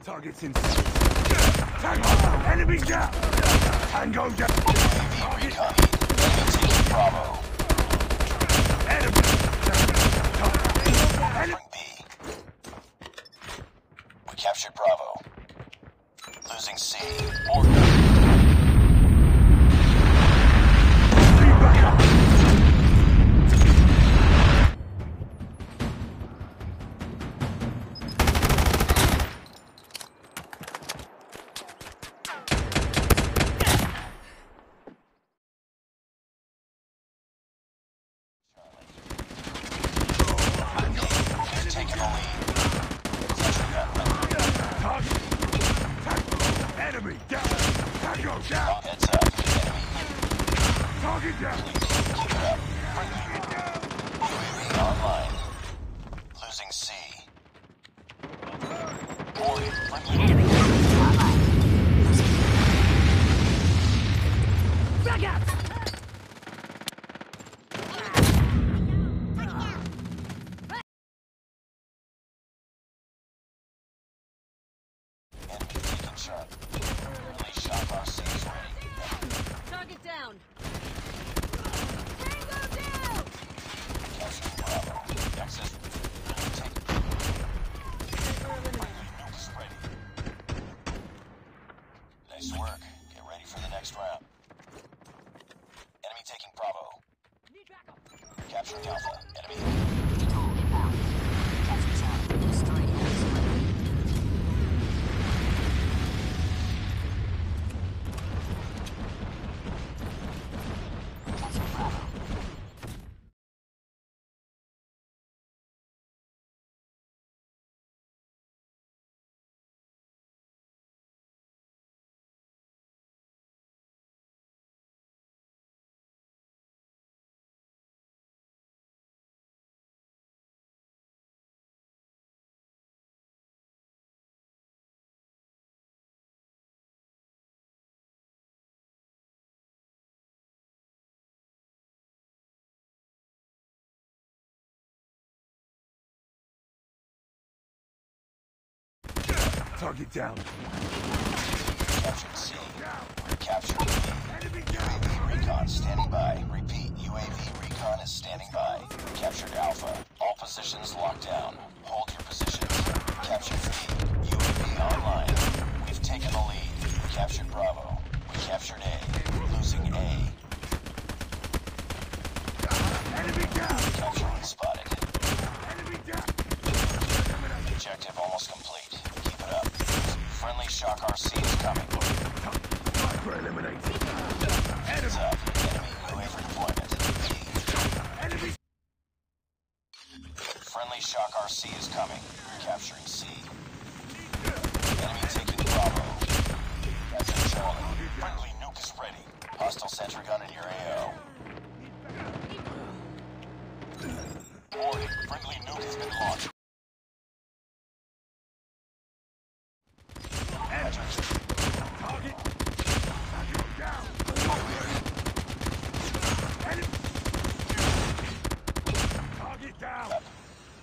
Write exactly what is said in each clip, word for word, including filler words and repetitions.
Targets in sight. Tango! Enemy down! Tango down! U A V recon. Enemy taking Bravo. Enemy! Enemy! B. We captured Bravo. Losing C. Order. Enemy down! Tango down! Heads up. Enemy. Target down! Keep it up. U A V online. Losing C. Warning. Friendly. Enemy online. Frag out! Enemy taking sharp. Release shock R C is ready. Target down. Tango down. Capturing Bravo. Access. Take. Nuke is ready. Nice work. Get ready for the next round. Enemy taking Bravo. Capturing Alpha. Enemy. Inbound. Capture Charlie. Destroy X. Target down! Captured C. Captured B. U A V recon standing by. Repeat, U A V recon is standing by. Captured Alpha. All positions locked down. Hold your positions. Captured B. U A V online. We've taken the lead. We captured Bravo. We captured A. Losing A. Enemy down! Capturing spotted. Enemy down! Objective almost complete. Keep it up. Friendly shock R C is coming. Sniper eliminated! Heads up. Enemy U A V deployment. Enemy! Friendly shock R C is coming. Capturing C. Enemy taking Bravo. That's a Charlie. Friendly nuke is ready. Hostile sentry gun in your A O. Warning. Friendly nuke has been launched. Target! Tango down! Enemy! Target down! Up.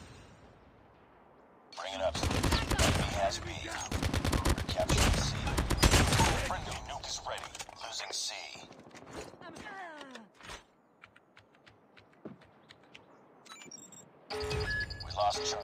Bring it up. Enemy has B. Capturing C. Friendly nuke is ready. Losing C. We lost Charlie.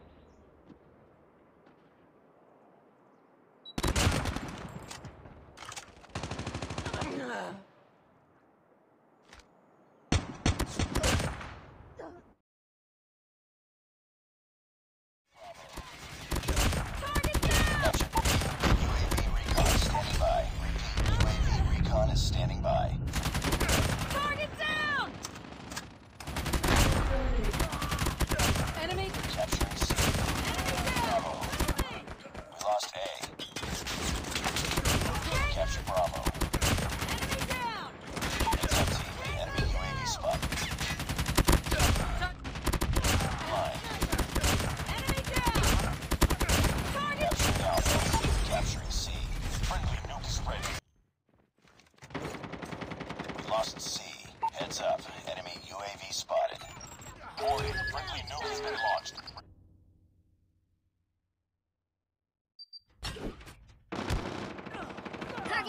Standing by. Target down! Enemy Capturing C.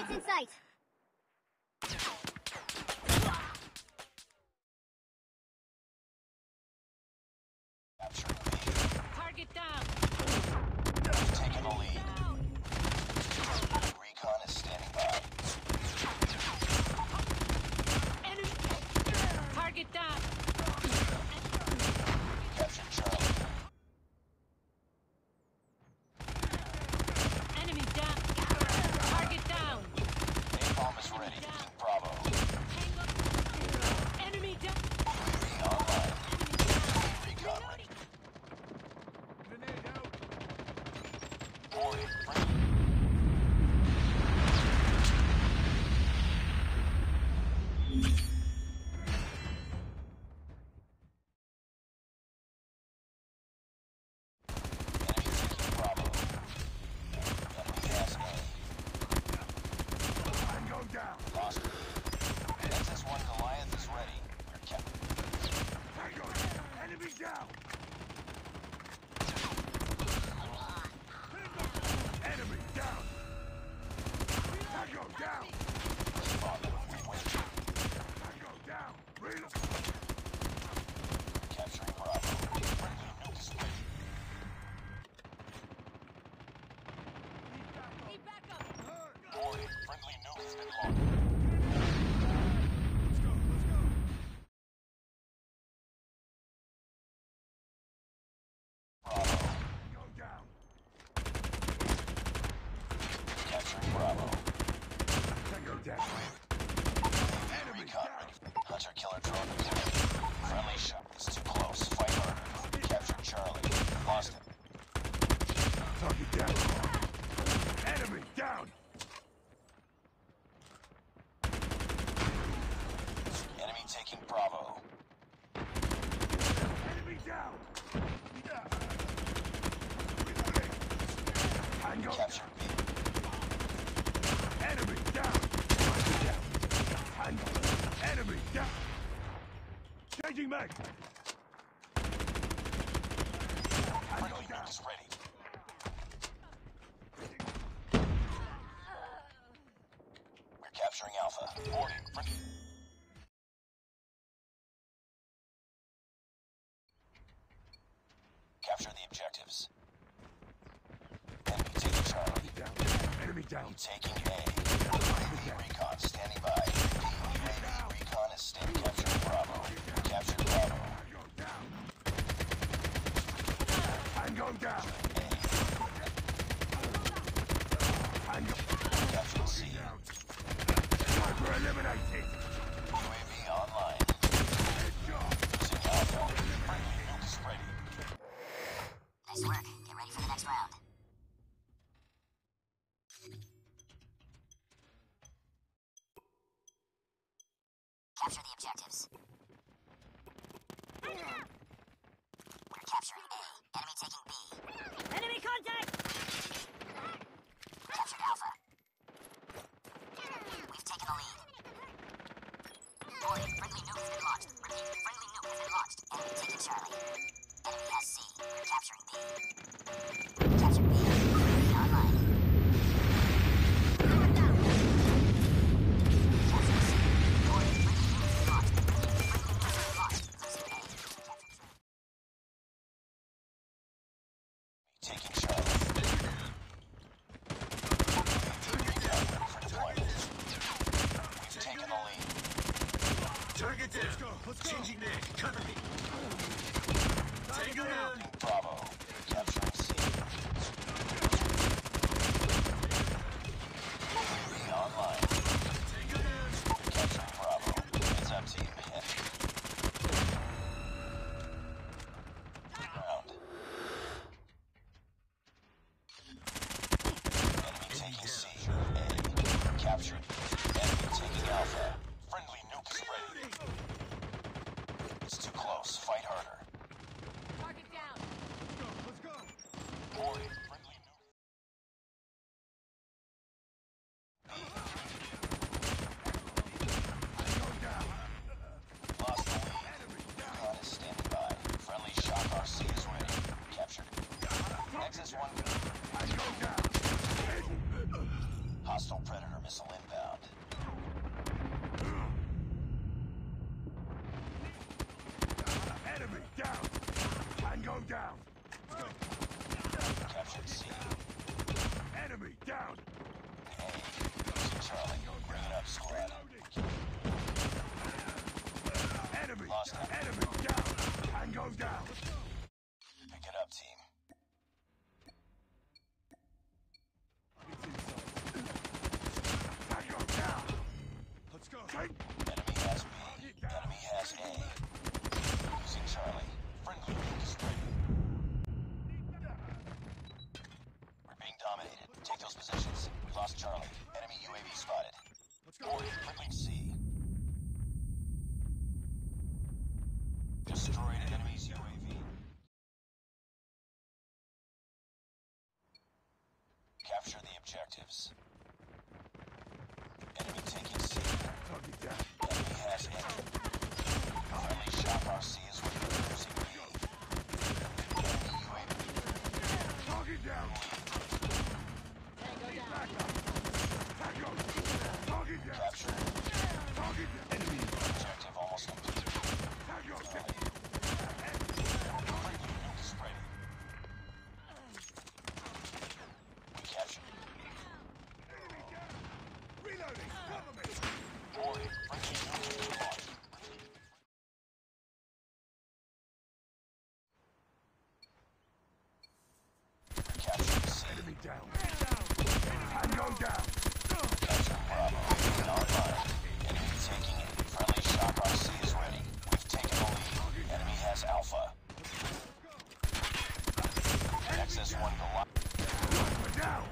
Target's in sight. Capturing B. Target down. We've taken the lead. Recon is standing by. Enemy. Target down. Captured Charlie. Enemy down. Target down. Napalm is ready. Keep Bravo. Enemy down. U A V online. Recon ready. Grenade out. Boarding. Enemy taking Bravo. Enemy has A. Tango down. Lost B. X S one Goliath is ready. We're kept. Tango. Enemy down. Enemy down. Tango down. Responding. Wait. Tango down. Reload. Capturing Bravo. Friendly nuke is ready. Need backup. Boarding. Friendly nuke has been launched. Let's go. Let's go. Bravo. Go down. Capturing Bravo. Tango down. Enemy recon ready. Hunter killer drone deployed. Friendly shot. It's too close. Fight harder. Captured Charlie. Lost it. Target down. Enemy down. Enemy taking Bravo. Enemy down. Reloading. Tango down. Captured B. Enemy down. Target down. Tango. Enemy down. Changing mag. Tango Friendly down. nuke is ready. We're capturing Alpha. Boarding. Friendly. Capture the objectives. Enemy taking Charlie. Down. Enemy down. Taking A. U A V recon standing by. U A V recon is standing. Capturing Bravo. Captured Bravo. Tango down. Tango down. A. Tango Captured C. down. Sniper eliminated. U A V online. Headshot. Using Alpha. Friendly nuke is ready. Nice work. Get ready for the next round. Capture the objectives. We're capturing A. Enemy taking B. Enemy contact! Captured Alpha. We've taken the lead. Boarding. Friendly nuke has been launched. Repeat. Friendly nuke has been launched. Enemy taking Charlie. Enemy has C. We're capturing B. Captured B. Online. Captured C. Boarding. Friendly nuke has been launched. Friendly nuke has been launched. Losing A. Captured C. Taking Charlie. Recon ready for deployment. We've taken the lead. Target down. Let's go. Let's go. Changing mag. Cover me. Tango down. Bravo. Capturing C. U A V online. Tango down. Capturing Bravo. Heads up team. Hit. Round. Enemy taking C. A. Captured. Enemy taking Alpha. Friendly nuke is ready. It's too close. down. Captured C. Enemy down. A. Losing Charlie. Bring it up, squad. Enemy. Lost it. Enemy down. Tango down. Pick it up, team. Tango down. Let's go. Take. Enemy has B. Enemy has A. Losing Charlie. Friendly nuke is ready. We're being dominated. Take those positions. We lost Charlie. Enemy U A V spotted. Let's go. Board friendly C. Destroyed an enemy's U A V. Capture the objectives. Enemy taking C. Target down. Enemy has A. Friendly shop R C is with losing B. Enemy U A V. Target down. Back up. Tango. Target down. Capture. Target down. Enemy. Objective almost complete. Tango down. Friendly nuke is ready. We captured. Reloading. Cover me. Board friendly nuke is launched. We captured C. Enemy down. Tango down. Capture Bravo. Online. Enemy taking it. Friendly shock R C is ready. We've taken the lead. Enemy has Alpha. X S one Goliath. We're down.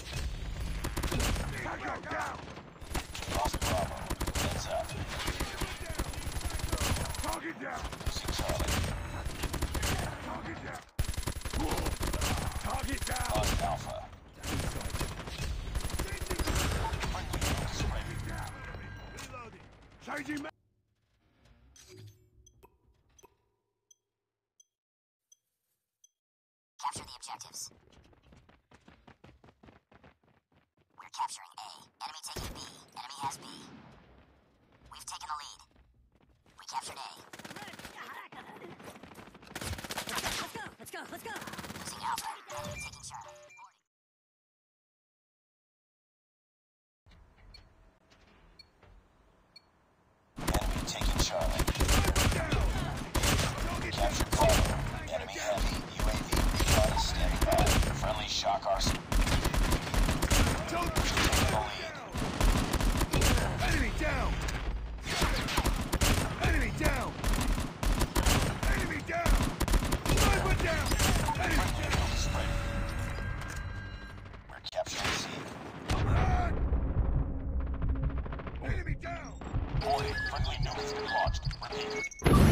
Tango down. Lost Bravo. Heads up. Target down. Losing Charlie. Target down. Target down. Lost Alpha. Friendly nuke is ready. Down. Reloading. Changing ma- Capture the objectives. We're capturing A. Enemy taking B. Enemy has B. We've taken the lead. We captured A. Let's go, let's go, let's go. Losing Alpha. Enemy taking Charlie. Enemy taking Charlie. Captured Bravo. Enemy heavy. U A V recon is standing by. Friendly shock R C. Taking the lead. Enemy down. Enemy down. Enemy down. Sniper down. Enemy Friendly nuke is ready. We're capturing C. down. Enemy down. Boarding. Friendly nuke has been launched. Repeat.